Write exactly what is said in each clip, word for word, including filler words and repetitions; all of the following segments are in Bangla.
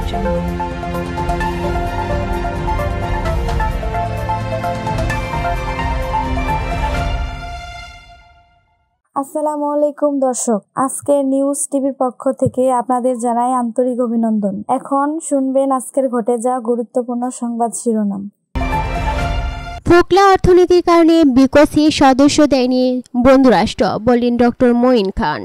চ্যানেল। আসসালামু আলাইকুম দর্শক, আজকে নিউজ টিভির পক্ষ থেকে আপনাদের জানাই আন্তরিক অভিনন্দন। এখন শুনবেন আজকের ঘটে যাওয়া গুরুত্বপূর্ণ সংবাদ শিরোনাম। ফোকলা অর্থনীতির কারণে বিকোসি সদস্য দেয়নি বন্ধুরাষ্ট্র, বললেন ডক্টর মঈন খান।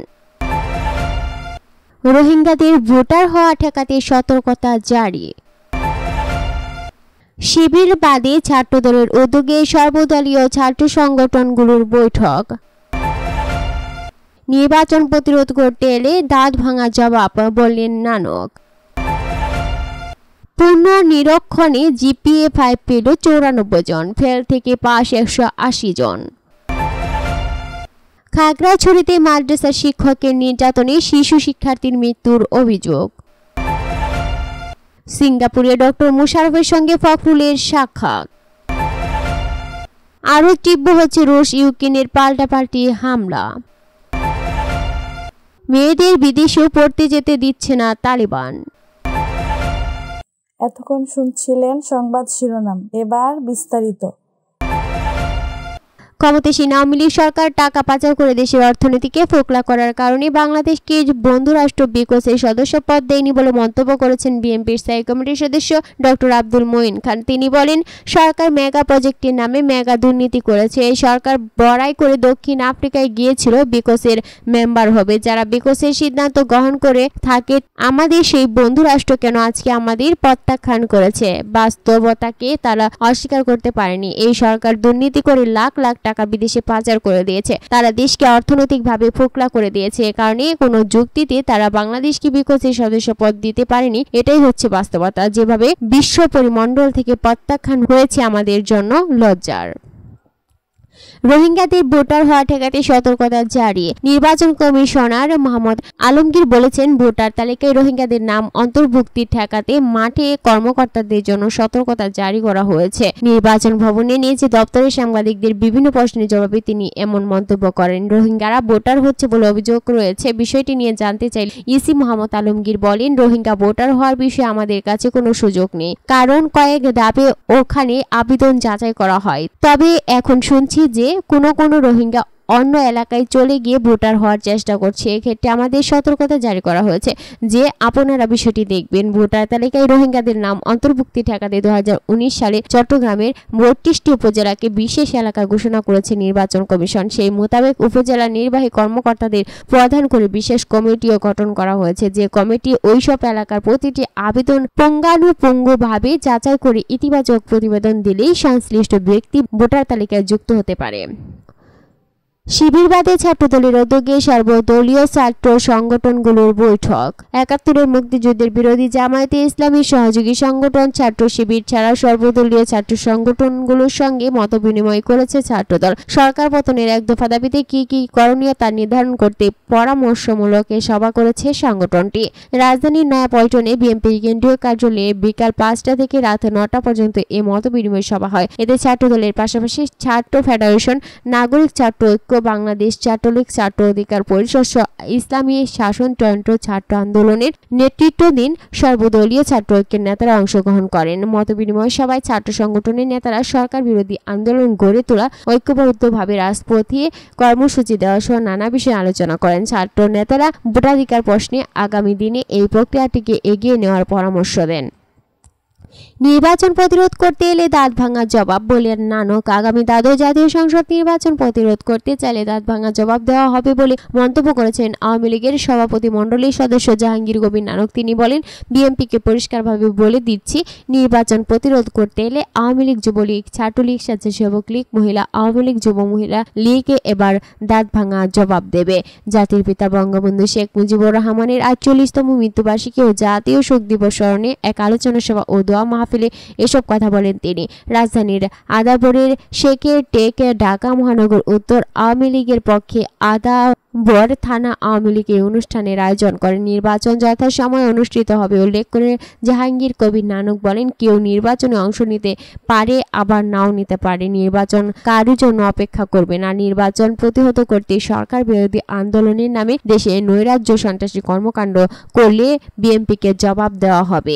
রোহিঙ্গাদের ভোটার হওয়া ঠেকাতে সতর্কতা জারি। শিবির বাদে ছাত্রদলের উদ্যোগে সর্বদলীয় ছাত্র সংগঠনগুলোর বৈঠক। নির্বাচন প্রতিরোধ করতে এলে দাঁত ভাঙা জবাব, বললেন নানক। পূর্ণ নিরীক্ষণে জিপিএ ফাইভ পেল চৌরানব্বই জন, ফেল থেকে পাস একশো আশি জন। খাগড়াছড়িতে মাদ্রাসা শিক্ষকের নির্যাতনে শিশু শিক্ষার্থীর মৃত্যুর অভিযোগ। সিঙ্গাপুরে ডক্টর মুশারফের সঙ্গে ফখরুলের সাক্ষাৎ। আরও তীব্র হচ্ছে রুশ ইউক্রেনের পাল্টাপাল্টি হামলা। মেয়েদের বিদেশেও পড়তে যেতে দিচ্ছে না তালিবান। এতক্ষণ শুনছিলেন সংবাদ শিরোনাম, এবার বিস্তারিত। ক্ষমতাসীন আওয়ামী লীগ সরকার টাকা পাচার করে দেশের অর্থনীতিকে ফোকলা করার কারণে বাংলাদেশকে বন্ধুরাষ্ট্র বিকোসের সদস্য পদ দেয়নি বলে মন্তব্য করেছেন বিএনপির স্থায়ী কমিটির সদস্য ডক্টর আব্দুল মঈন খান। তিনি বলেন, সরকার মেগা প্রজেক্টের নামে মেগা দুর্নীতি করেছে। এই সরকার বড়াই করে দক্ষিণ আফ্রিকায় গিয়েছিল বিকোসের মেম্বার হবে। যারা বিকোসের সিদ্ধান্ত গ্রহণ করে থাকে, আমাদের সেই বন্ধুরাষ্ট্র কেন আজকে আমাদের প্রত্যাখ্যান করেছে? বাস্তবতাকে তারা অস্বীকার করতে পারেনি। এই সরকার দুর্নীতি করে লাখ লাখ টাকা বিদেশে পাচার করে দিয়েছে। তারা দেশকে অর্থনৈতিকভাবে ফোকলা করে দিয়েছে। এ কারণে কোনো যুক্তিতে তারা বাংলাদেশকে বিকোসের সদস্য পদ দিতে পারেনি। এটাই হচ্ছে বাস্তবতা। যেভাবে বিশ্ব পরিমণ্ডল থেকে প্রত্যাখ্যান হয়েছে আমাদের জন্য লজ্জার। রোহিঙ্গাদের ভোটার হওয়া ঠেকাতে সতর্কতা জারি। নির্বাচন কমিশনার মোহাম্মদ আলমগীর বলেছেন, ভোটার তালিকায় রোহিঙ্গাদের নাম অন্তর্ভুক্তি ঠেকাতে মাঠে কর্মকর্তাদের জন্য সতর্কতা জারি করা হয়েছে। নির্বাচন ভবনে নিয়ে দপ্তরে সাংবাদিকদের বিভিন্ন প্রশ্নের জবাবে তিনি এমন মন্তব্য করেন। রোহিঙ্গারা ভোটার হচ্ছে বলে অভিযোগ রয়েছে। বিষয়টি নিয়ে জানতে চাইলে ইসি মোহাম্মদ আলমগীর বলেন, রোহিঙ্গা ভোটার হওয়ার বিষয়ে আমাদের কাছে কোনো সুযোগ নেই, কারণ কয়েক ধাপে ওখানে আবেদন যাচাই করা হয়। তবে এখন শুনছি যে কোনো কোনো রোহিঙ্গা অন্য এলাকায় চলে গিয়ে ভোটার হওয়ার চেষ্টা করছে। এক্ষেত্রে আমাদের সতর্কতা জারি করা হয়েছে যে আপনারা বিষয়টি দেখবেন। ভোটার তালিকায় রোহিঙ্গাদের নাম অন্তর্ভুক্তি ঠেকাতে দু হাজার উনিশ সালে চট্টগ্রামের বত্রিশটি উপজেলাকে বিশেষ এলাকা ঘোষণা করেছে নির্বাচন কমিশন। সেই মোতাবেক উপজেলা নির্বাহী কর্মকর্তাদের প্রধান করে বিশেষ কমিটিও গঠন করা হয়েছে। যে কমিটি ওইসব এলাকার প্রতিটি আবেদন পঙ্গানুপঙ্গুভাবে যাচাই করে ইতিবাচক প্রতিবেদন দিলেই সংশ্লিষ্ট ব্যক্তি ভোটার তালিকায় যুক্ত হতে পারে। শিবির বাদে ছাত্রদলের উদ্যোগে সর্বদলীয় ছাত্র সংগঠনগুলোর বৈঠক। একাত্তরের মুক্তিযুদ্ধের বিরোধী জামায়াতে ইসলামী সহযোগী সংগঠন ছাত্র শিবির ছাড়া সর্বদলীয় ছাত্র সংগঠনগুলোর সঙ্গে মতবিনিময় করেছে ছাত্রদল। সরকার পতনের এক দফা দাবিতে কি কি করণীয় তা নির্ধারণ করতে পরামর্শমূলক সভা করেছে সংগঠনটি। রাজধানীর নয়াপল্টনে বিএনপির কেন্দ্রীয় কার্যালয়ে বিকাল পাঁচটা থেকে রাত নটা পর্যন্ত এ মতবিনিময় সভা হয়। এতে ছাত্রদলের পাশাপাশি ছাত্র ফেডারেশন, নাগরিক ছাত্র ঐক্য, বাংলাদেশ ছাত্রলীগ, ছাত্র অধিকার পরিষদ, ইসলামী শাসনতন্ত্র ছাত্র আন্দোলনের নেতৃত্বাধীন সর্বদলীয় ছাত্র ঐক্যের নেতারা অংশগ্রহণ করেন। মতবিনিময় সভায় ছাত্র সংগঠনের নেতারা সরকার বিরোধী আন্দোলন গড়ে তোলা, ঐক্যবদ্ধভাবে রাজপথে কর্মসূচি দেওয়া সহ নানা বিষয়ে আলোচনা করেন। ছাত্র নেতারা ভোটাধিকার প্রশ্নে আগামী দিনে এই প্রক্রিয়াটিকে এগিয়ে নেওয়ার পরামর্শ দেন। নির্বাচন প্রতিরোধ করতে এলে দাঁত ভাঙা জবাব, বললেন নানক। আগামী দ্বাদশ জাতীয় সংসদ নির্বাচন প্রতিরোধ করতে চাইলে দাঁত ভাঙা জবাব দেওয়া হবে বলে মন্তব্য করেছেন আওয়ামী লীগের সভাপতি মণ্ডলীর সদস্য জাহাঙ্গীর কবির নানক। তিনি বলেন, বিএনপিকে পরিষ্কারভাবে বলে দিচ্ছি, নির্বাচন প্রতিরোধ করতে এলে আওয়ামী লীগ, যুবলীগ, ছাত্রলীগ, স্বেচ্ছাসেবক লীগ, মহিলা আওয়ামী লীগ, যুব মহিলা লীগে এবার দাঁত ভাঙা জবাব দেবে। জাতির পিতা বঙ্গবন্ধু শেখ মুজিবুর রহমানের আটচল্লিশতম মৃত্যুবার্ষিকী ও জাতীয় শোক দিবস স্মরণে এক আলোচনা সভা ও দোয়া মাহফিল মাহফিলে এসব কথা বলেন তিনি। রাজধানীর আদাবরের শেখের টেক ঢাকা মহানগর উত্তর আওয়ামী লীগের পক্ষে আদাবর থানা আওয়ামী লীগ এই অনুষ্ঠানের আয়োজন করেন। নির্বাচন যথাসময়ে অনুষ্ঠিত হবে উল্লেখ করে জাহাঙ্গীর কবির নানক বলেন, কেউ নির্বাচনে অংশ নিতে পারে, আবার নাও নিতে পারে। নির্বাচন কারোর জন্য অপেক্ষা করবে না। নির্বাচন প্রতিহত করতে সরকার বিরোধী আন্দোলনের নামে দেশে নৈরাজ্য সন্ত্রাসী কর্মকাণ্ড করলে বিএনপিকে জবাব দেওয়া হবে।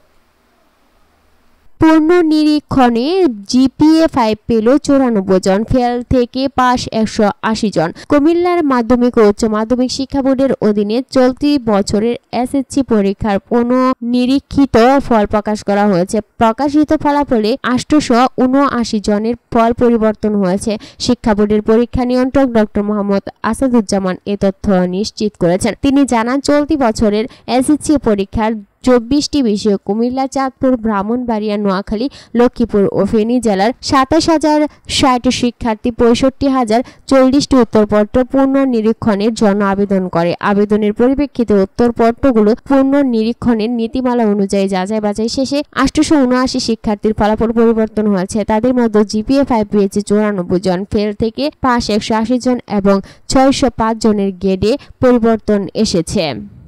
পুনর্নিরীক্ষণে জিপিএ ফাইভ পেল চৌরানব্বই জন, ফেল থেকে পাস একশো আশি জন। কুমিল্লার মাধ্যমিক ও উচ্চ মাধ্যমিক শিক্ষা বোর্ডের অধীনে চলতি বছরের এসএসসি পরীক্ষার পুনর্নিরীক্ষিত ফল প্রকাশ করা হয়েছে। প্রকাশিত ফলাফলে আটশোশো উনআশি জনের ফল পরিবর্তন হয়েছে। শিক্ষা বোর্ডের পরীক্ষা নিয়ন্ত্রক ডক্টর মোহাম্মদ আসাদুজ্জামান এ তথ্য নিশ্চিত করেছেন। তিনি জানান, চলতি বছরের এসএসসি পরীক্ষার চব্বিশটি বিষয় কুমিল্লা, চাঁদপুর, ব্রাহ্মণবাড়িয়া, নোয়াখালী, লক্ষ্মীপুর ও ফেনী জেলার সাতাশ হাজার ষাট শিক্ষার্থী পঁয়ষট্টি হাজার চল্লিশটি উত্তরপত্র পুনর্নিরীক্ষণের জন্য আবেদন করে। আবেদনের পরিপ্রেক্ষিতে উত্তরপত্রগুলো পুনর্নিরীক্ষণের নীতিমালা অনুযায়ী যাচাই বাছাই শেষে আটশোশো উনআশি শিক্ষার্থীর ফলাফল পরিবর্তন হয়েছে। তাদের মধ্যে জিপিএ ফাইভ পেয়েছে চৌরানব্বই জন, ফেল থেকে পাস একশো আশি জন এবং ছয়শো পাঁচ জনের গ্রেডে পরিবর্তন এসেছে।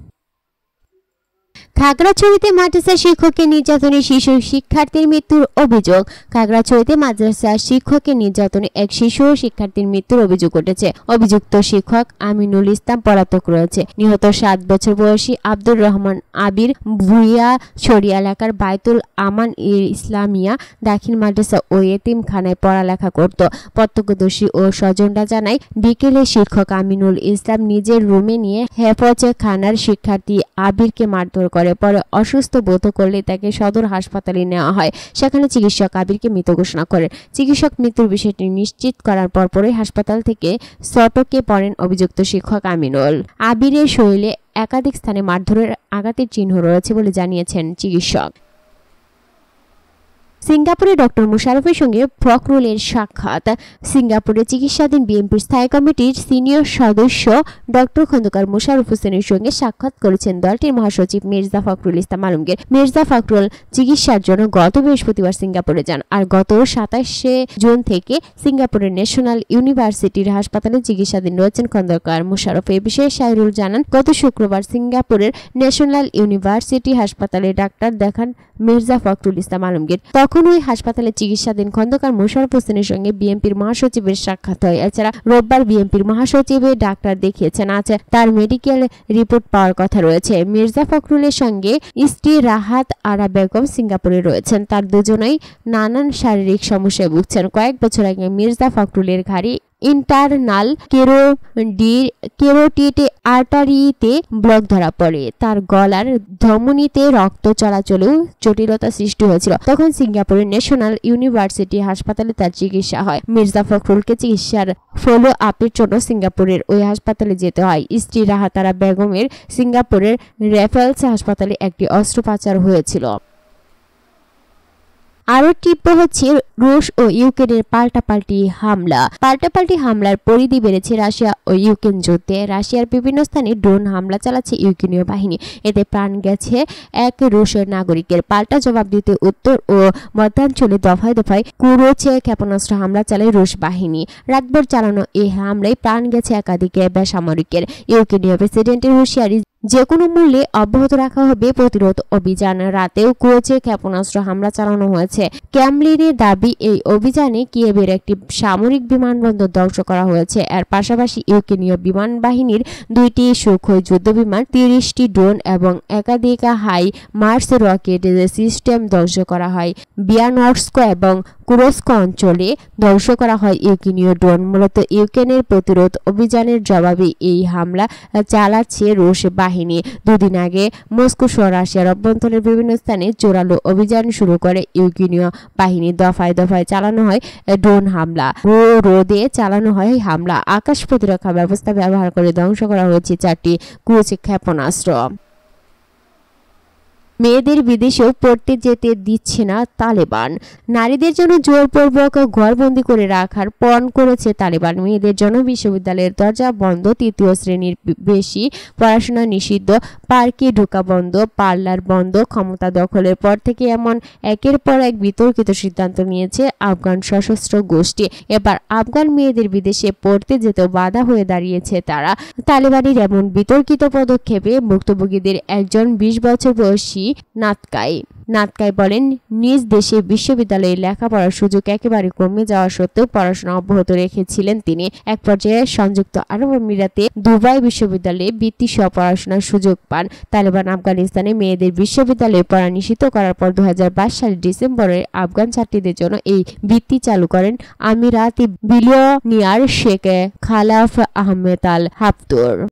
খাগড়াছড়িতে মাদ্রাসা শিক্ষককে নির্যাতনে শিশু শিক্ষার্থীর মৃত্যুর অভিযোগ। খাগড়াছড়িতে মাদ্রাসা শিক্ষককে নির্যাতনে এক শিশু শিক্ষার্থীর মৃত্যুর অভিযোগ উঠেছে। অভিযুক্ত শিক্ষক আমিনুল ইসলাম পলাতক রয়েছে। নিহত সাত বছর বয়সী আব্দুর রহমান আবির ভুইয়া ছড়ি এলাকার বাইতুল আমান ইসলামিয়া দাখিল মাদ্রাসা ও এতিমখানায় পড়ালেখা করত। প্রত্যক্ষদর্শী ও স্বজনরা জানায়, বিকেলে শিক্ষক আমিনুল ইসলাম নিজের রুমে নিয়ে হেফজে খানার শিক্ষার্থী আবিরকে মারধর করে। পরে অসুস্থ বোধ করলে তাকে সদর হাসপাতালে নেওয়া হয়। সেখানে চিকিৎসক আবিরকে মৃত ঘোষণা করেন। চিকিৎসক মৃত্যুর বিষয়টি নিশ্চিত করার পরপরই হাসপাতাল থেকে সটকে পড়েন অভিযুক্ত শিক্ষক আমিনুল। আবিরের শরীরে একাধিক স্থানে মারধরের আঘাতের চিহ্ন রয়েছে বলে জানিয়েছেন চিকিৎসক। সিঙ্গাপুরে ডক্টর মুশারফের সঙ্গে ফখরুলের সাক্ষাৎ। সিঙ্গাপুরে চিকিৎসাধীন বিএনপির স্থায়ী কমিটির সিনিয়র সদস্য ডক্টর খন্দকার মুশারফ হোসেনের সঙ্গে সাক্ষাৎ করেছেন দলটির মহাসচিব মির্জা ফখরুল ইসলাম আলমগীর। মির্জা ফখরুল চিকিৎসার জন্য গত বৃহস্পতিবার সিঙ্গাপুরে যান। আর গত সাতাশে জুন থেকে সিঙ্গাপুরের ন্যাশনাল ইউনিভার্সিটির হাসপাতালে চিকিৎসাধীন রয়েছেন খন্দকার মুশারফ। এ বিষয়ে শাহরুল জানান, গত শুক্রবার সিঙ্গাপুরের ন্যাশনাল ইউনিভার্সিটি হাসপাতালে ডাক্তার দেখান মির্জা ফখরুল ইসলাম আলমগীর। তখন ওই হাসপাতালে চিকিৎসাধীন খন্দকার মোশাররফ হোসেনের সঙ্গে বিএনপির মহাসচিবের সাক্ষাৎ হয়। এছাড়া রোববার বিএনপির মহাসচিবের ডাক্তার দেখিয়েছেন। আছে তার মেডিকেল রিপোর্ট পাওয়ার কথা রয়েছে। মির্জা ফখরুলের সঙ্গে স্ত্রী রাহাত আরা বেগম সিঙ্গাপুরে রয়েছেন। তার দুজনেই নানান শারীরিক সমস্যায় ভুগছেন। কয়েক বছর আগে মির্জা ফখরুলের ঘাড়ি ইন্টারনাল কেরোটিড আর্টারিতে ব্লক ধরা পড়ে। তার গলার ধমনীতে রক্ত চলাচলেও জটিলতা সৃষ্টি হয়েছিল। তখন সিঙ্গাপুরের ন্যাশনাল ইউনিভার্সিটি হাসপাতালে তার চিকিৎসা হয়। মির্জা ফখরুলকে চিকিৎসার ফলো আপের জন্য সিঙ্গাপুরের ওই হাসপাতালে যেতে হয়। স্ত্রী রাহাতারা বেগমের সিঙ্গাপুরের রেফারেলস হাসপাতালে একটি অস্ত্রোপচার হয়েছিল। আরো তীব্র হচ্ছে রুশ ও ইউক্রেনের পাল্টাপাল্টি হামলা। পাল্টাপাল্টি হামলার পরিধি বেড়েছে রাশিয়া ও ইউক্রেন যুদ্ধে। রাশিয়ার বিভিন্ন স্থানে ড্রোন হামলা চালাচ্ছে ইউক্রেনীয় বাহিনী। এতে প্রাণ গেছে এক রুশের নাগরিকের। পাল্টা জবাব দিতে উত্তর ও মধ্যাঞ্চলে দফায় দফায় কুরোচে ক্ষেপণাস্ত্র হামলা চালায় রুশ বাহিনী। রাতভর চালানো এই হামলায় প্রাণ গেছে একাধিক বেসামরিকের। ইউক্রেনীয় প্রেসিডেন্টের হুঁশিয়ারি, যে কোনো মূল্যে অব্যাহত রাখা হবে প্রতিরোধ অভিযান। রাতেও কুরোচে ক্ষেপণাস্ত্র হামলা চালানো হয়েছে। ক্রেমলিনের দাবি, এই অভিযানে কিয়েভের একটি সামরিক বিমানবন্দর ধ্বংস করা হয়েছে। এর পাশাপাশি ইউক্রেনীয় বিমান বাহিনীর দুইটি সুখোই যুদ্ধবিমান, তিরিশটি ড্রোন এবং একাধিক হাই মার্স রকেট সিস্টেম ধ্বংস করা হয়। বিয়ানস্ক এবং কুরস্ক অঞ্চলে ধ্বংস করা হয় ইউক্রেনীয় ড্রোন। মূলত ইউক্রেনের প্রতিরোধ অভিযানের জবাবে এই হামলা চালাচ্ছে রুশ বাহিনী। দুদিন আগে মস্কো সহ রাশিয়ার অভ্যন্তরের বিভিন্ন স্থানে জোরালো অভিযান শুরু করে ইউক্রেনীয় বাহিনী। দফায় দফায় চালানো হয় ড্রোন হামলা, রোদে চালানো হয় হামলা। আকাশ প্রতিরক্ষা ব্যবস্থা ব্যবহার করে ধ্বংস করা হয়েছে চারটি ক্রুজ ক্ষেপণাস্ত্র। মেয়েদের বিদেশেও পড়তে যেতে দিচ্ছে না তালেবান। নারীদের জন্য জোরপূর্বক ঘরবন্দি করে রাখার পণ করেছে তালেবান। মেয়েদের জন্য বিশ্ববিদ্যালয়ের দরজা বন্ধ, তৃতীয় শ্রেণীর বেশি পড়াশোনা নিষিদ্ধ, পার্কে ঢোকা বন্ধ, পার্লার বন্ধ। ক্ষমতা দখলের পর থেকে এমন একের পর এক বিতর্কিত সিদ্ধান্ত নিয়েছে আফগান সশস্ত্র গোষ্ঠী। এবার আফগান মেয়েদের বিদেশে পড়তে যেতেও বাধা হয়ে দাঁড়িয়েছে তারা। তালেবানের এমন বিতর্কিত পদক্ষেপে ভুক্তভোগীদের একজন বিশ বছর বয়সী নাতকাই নাতকাই বলেন, নিজ দেশে বিশ্ববিদ্যালয়ে লেখাপড়ার সুযোগ একেবারে কমে যাওয়া সত্ত্বেও পড়াশোনা অব্যাহত রেখেছিলেন তিনি। এক পর্যায়ে সংযুক্ত আরব আমিরাতে দুবাই বিশ্ববিদ্যালয়ে বৃত্তি সহ পড়াশোনার সুযোগ পান। তালেবান আফগানিস্তানে মেয়েদের বিশ্ববিদ্যালয়ে পড়া নিষিদ্ধ করার পর দু হাজার বাইশ সালের ডিসেম্বরে আফগান ছাত্রীদের জন্য এই বৃত্তি চালু করেন আমিরাতি billionaire Sheikh Khalaf Ahmed Al হাফতুর।